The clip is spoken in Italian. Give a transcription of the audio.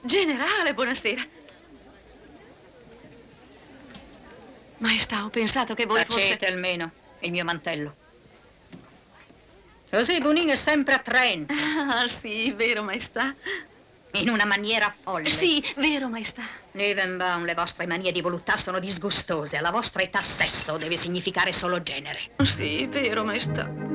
Generale, buonasera. Maestà, ho pensato che voi Tacete almeno il mio mantello. Così Bunin è sempre attraente. Ah, sì, vero, maestà. In una maniera folle. Sì, vero, maestà. Liebenbaum, le vostre manie di voluttà sono disgustose. Alla vostra età sesso deve significare solo genere. Sì, vero, maestà.